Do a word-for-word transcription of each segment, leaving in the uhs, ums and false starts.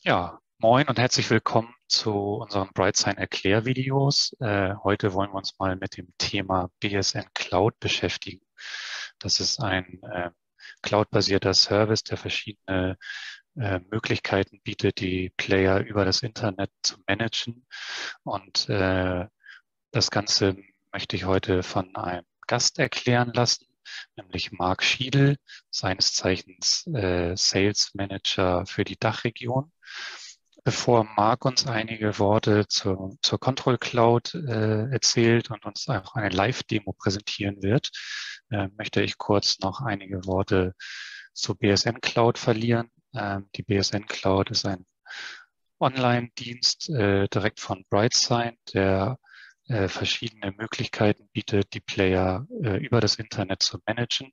Ja, moin und herzlich willkommen zu unseren BrightSign Erklärvideos. Äh, heute wollen wir uns mal mit dem Thema B S N Cloud beschäftigen. Das ist ein äh, cloud-basierter Service, der verschiedene äh, Möglichkeiten bietet, die Player über das Internet zu managen. Und äh, das Ganze möchte ich heute von einem Gast erklären lassen, nämlich Marc Schiedl, seines Zeichens äh, Sales Manager für die Dachregion. Bevor Marc uns einige Worte zur, zur Control Cloud äh, erzählt und uns auch eine Live-Demo präsentieren wird, äh, möchte ich kurz noch einige Worte zur B S N Cloud verlieren. Ähm, die B S N Cloud ist ein Online-Dienst äh, direkt von BrightSign, der äh, verschiedene Möglichkeiten bietet, die Player äh, über das Internet zu managen.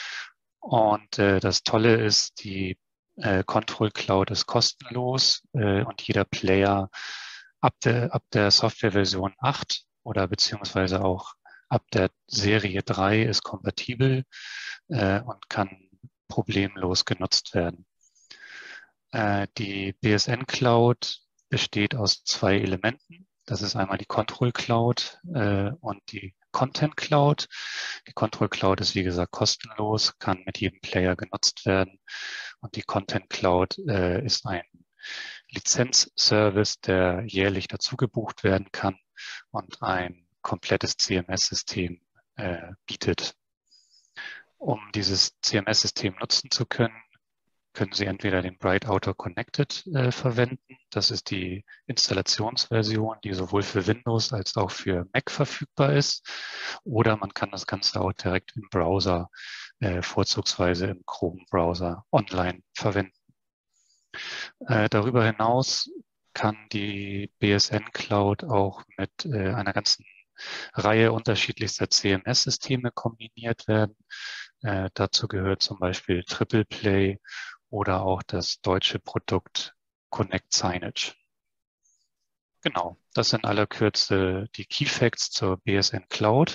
Und äh, das Tolle ist, die äh, Control Cloud ist kostenlos äh, und jeder Player ab der, ab der Softwareversion acht oder beziehungsweise auch ab der Serie drei ist kompatibel äh, und kann problemlos genutzt werden. Äh, die B S N Cloud besteht aus zwei Elementen. Das ist einmal die Control Cloud äh, und die Content Cloud. Die Control Cloud ist, wie gesagt, kostenlos, kann mit jedem Player genutzt werden. Und die Content Cloud äh, ist ein Lizenzservice, der jährlich dazu gebucht werden kann und ein komplettes C M S-System äh, bietet. Um dieses C M S-System nutzen zu können, können Sie entweder den Bright Outer Connected äh, verwenden. Das ist die Installationsversion, die sowohl für Windows als auch für Mac verfügbar ist. Oder man kann das Ganze auch direkt im Browser, äh, vorzugsweise im Chrome-Browser, online verwenden. Äh, darüber hinaus kann die B S N Cloud auch mit äh, einer ganzen Reihe unterschiedlichster C M S-Systeme kombiniert werden. Äh, dazu gehört zum Beispiel Triple Play oder auch das deutsche Produkt Connect Signage. Genau, das sind in aller Kürze die Key Facts zur B S N Cloud.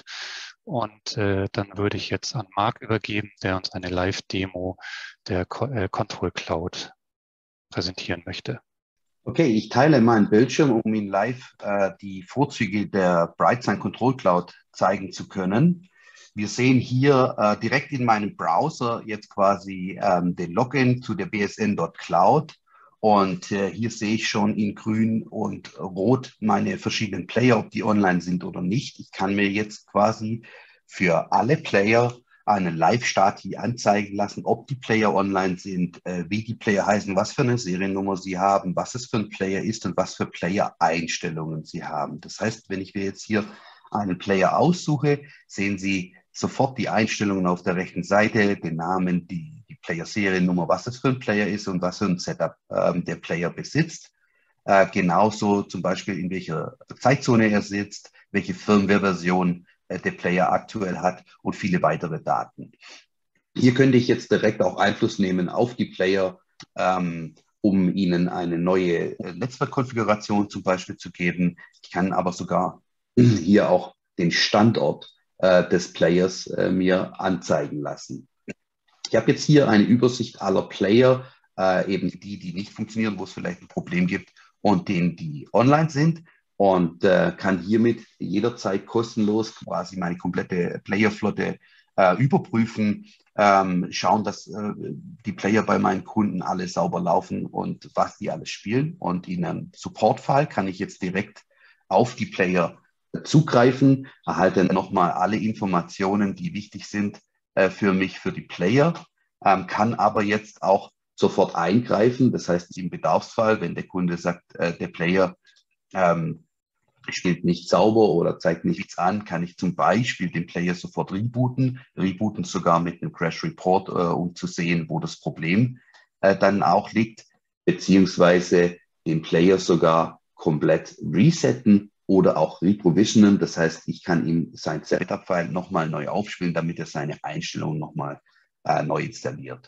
Und äh, dann würde ich jetzt an Marc übergeben, der uns eine Live-Demo der Co äh, Control Cloud präsentieren möchte. Okay, ich teile meinen Bildschirm, um Ihnen live äh, die Vorzüge der BrightSign Control Cloud zeigen zu können. Wir sehen hier äh, direkt in meinem Browser jetzt quasi ähm, den Login zu der B S N Punkt Cloud. Und äh, hier sehe ich schon in grün und rot meine verschiedenen Player, ob die online sind oder nicht. Ich kann mir jetzt quasi für alle Player einen Live-Stati anzeigen lassen, ob die Player online sind, äh, wie die Player heißen, was für eine Seriennummer sie haben, was es für ein Player ist und was für Player-Einstellungen sie haben. Das heißt, wenn ich mir jetzt hier einen Player aussuche, sehen Sie sofort die Einstellungen auf der rechten Seite, den Namen, die, die Player-Seriennummer, was es für ein Player ist und was für ein Setup ähm, der Player besitzt. Äh, genauso zum Beispiel, in welcher Zeitzone er sitzt, welche Firmware-Version der Player aktuell hat und viele weitere Daten. Hier könnte ich jetzt direkt auch Einfluss nehmen auf die Player, ähm, um ihnen eine neue Netzwerkkonfiguration zum Beispiel zu geben. Ich kann aber sogar hier auch den Standort äh, des Players äh, mir anzeigen lassen. Ich habe jetzt hier eine Übersicht aller Player, äh, eben die, die nicht funktionieren, wo es vielleicht ein Problem gibt und denen, die online sind und äh, kann hiermit jederzeit kostenlos quasi meine komplette Playerflotte äh, überprüfen, ähm, schauen, dass äh, die Player bei meinen Kunden alle sauber laufen und was die alles spielen. Und in einem Support-Fall kann ich jetzt direkt auf die Player zugreifen, erhalte nochmal alle Informationen, die wichtig sind äh, für mich, für die Player, ähm, kann aber jetzt auch sofort eingreifen. Das heißt, im Bedarfsfall, wenn der Kunde sagt, äh, der Player ähm, spielt nicht sauber oder zeigt nichts an, kann ich zum Beispiel den Player sofort rebooten, rebooten sogar mit einem Crash Report, äh, um zu sehen, wo das Problem äh, dann auch liegt, beziehungsweise den Player sogar komplett resetten oder auch reprovisionen. Das heißt, ich kann ihm sein Setup-File nochmal neu aufspielen, damit er seine Einstellungen nochmal äh, neu installiert.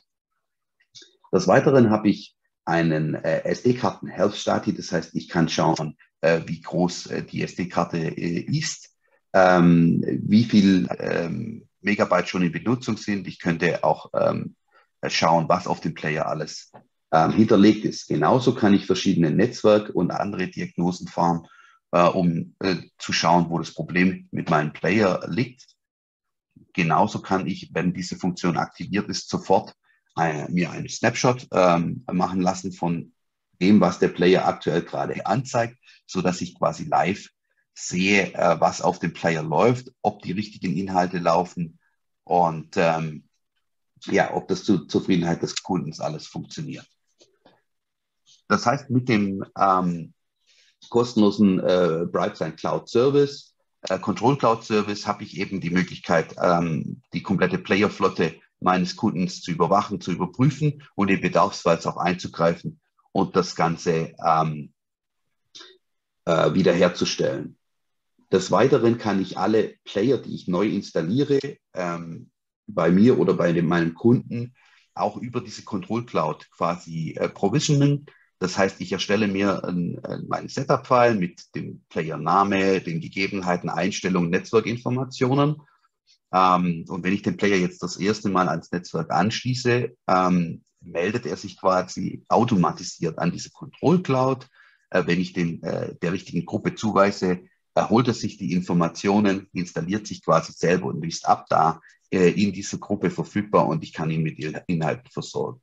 Des Weiteren habe ich einen äh, S D-Karten-Health-Stati, das heißt, ich kann schauen, äh, wie groß äh, die S D-Karte äh, ist, ähm, wie viel ähm, Megabyte schon in Benutzung sind. Ich könnte auch ähm, schauen, was auf dem Player alles ähm, hinterlegt ist. Genauso kann ich verschiedene Netzwerk- und andere Diagnosen fahren, äh, um äh, zu schauen, wo das Problem mit meinem Player liegt. Genauso kann ich, wenn diese Funktion aktiviert ist, sofort eine, mir einen Snapshot ähm, machen lassen von dem, was der Player aktuell gerade anzeigt, so dass ich quasi live sehe, äh, was auf dem Player läuft, ob die richtigen Inhalte laufen und ähm, ja, ob das zur Zufriedenheit des Kundens alles funktioniert. Das heißt, mit dem ähm, kostenlosen äh, BrightSign Cloud Service, äh, Control Cloud Service, habe ich eben die Möglichkeit, ähm, die komplette Playerflotte meines Kundens zu überwachen, zu überprüfen und im Bedarfsfall auch einzugreifen und das Ganze ähm, äh, wiederherzustellen. Des Weiteren kann ich alle Player, die ich neu installiere, ähm, bei mir oder bei dem, meinem Kunden auch über diese Control Cloud quasi äh, provisionen. Das heißt, ich erstelle mir ein, ein, meinen Setup-File mit dem Player-Name, den Gegebenheiten, Einstellungen, Netzwerkinformationen. Ähm, und wenn ich den Player jetzt das erste Mal ans Netzwerk anschließe, ähm, meldet er sich quasi automatisiert an diese Control Cloud. Äh, wenn ich den, äh, der richtigen Gruppe zuweise, erholt er sich die Informationen, installiert sich quasi selber und ist ab da äh, in dieser Gruppe verfügbar und ich kann ihn mit Inhalten versorgen.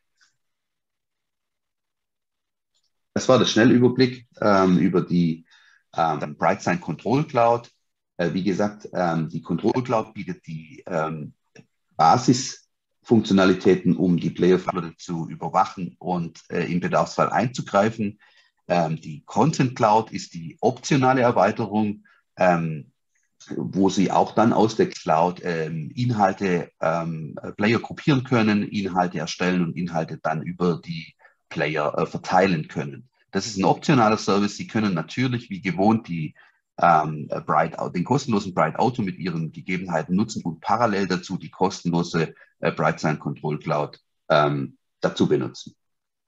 Das war der Schnellüberblick ähm, über die ähm, BrightSign Control Cloud. Äh, wie gesagt, ähm, die Control Cloud bietet die ähm, Basisfunktionalitäten, um die Playerflotte zu überwachen und äh, im Bedarfsfall einzugreifen. Ähm, die Content Cloud ist die optionale Erweiterung, ähm, wo Sie auch dann aus der Cloud ähm, Inhalte, ähm, Player gruppieren können, Inhalte erstellen und Inhalte dann über die Player äh, verteilen können. Das ist ein optionaler Service. Sie können natürlich wie gewohnt die, ähm, Bright, den kostenlosen Bright Auto mit ihren Gegebenheiten nutzen und parallel dazu die kostenlose äh, BrightSign Control Cloud ähm, dazu benutzen.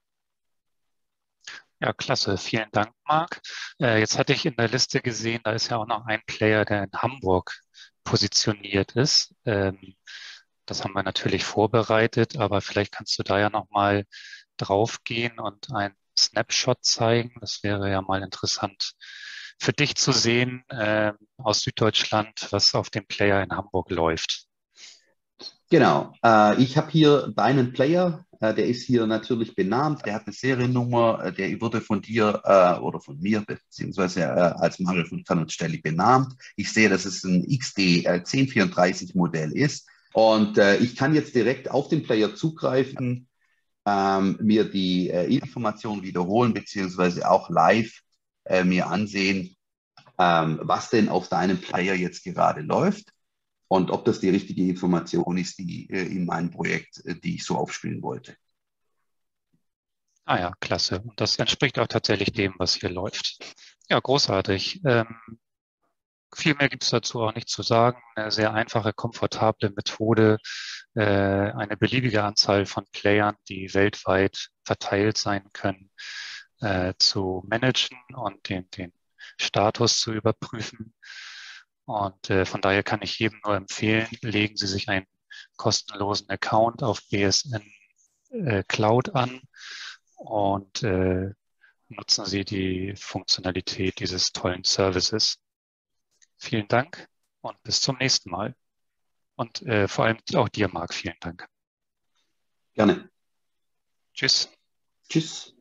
Ja, klasse. Vielen Dank, Marc. Äh, jetzt hatte ich in der Liste gesehen, da ist ja auch noch ein Player, der in Hamburg positioniert ist. Ähm, das haben wir natürlich vorbereitet, aber vielleicht kannst du da ja nochmal draufgehen und einen Snapshot zeigen. Das wäre ja mal interessant für dich zu sehen, äh, aus Süddeutschland, was auf dem Player in Hamburg läuft. Genau. Äh, ich habe hier deinen Player, äh, der ist hier natürlich benannt, der hat eine Seriennummer, äh, der wurde von dir äh, oder von mir beziehungsweise äh, als Mario von Canonstelli benannt. Ich sehe, dass es ein X D äh, zehn vierunddreißig Modell ist und äh, ich kann jetzt direkt auf den Player zugreifen, ähm, mir die äh, Informationen wiederholen beziehungsweise auch live äh, mir ansehen, ähm, was denn auf deinem Player jetzt gerade läuft. Und ob das die richtige Information ist, die äh, in meinem Projekt, äh, die ich so aufspielen wollte. Ah ja, klasse. Und das entspricht auch tatsächlich dem, was hier läuft. Ja, großartig. Ähm, viel mehr gibt es dazu auch nicht zu sagen. Eine sehr einfache, komfortable Methode, äh, eine beliebige Anzahl von Playern, die weltweit verteilt sein können, äh, zu managen und den, den Status zu überprüfen. Und äh, von daher kann ich jedem nur empfehlen, legen Sie sich einen kostenlosen Account auf B S N äh, Cloud an und äh, nutzen Sie die Funktionalität dieses tollen Services. Vielen Dank und bis zum nächsten Mal. Und äh, vor allem auch dir, Marc, vielen Dank. Gerne. Tschüss. Tschüss.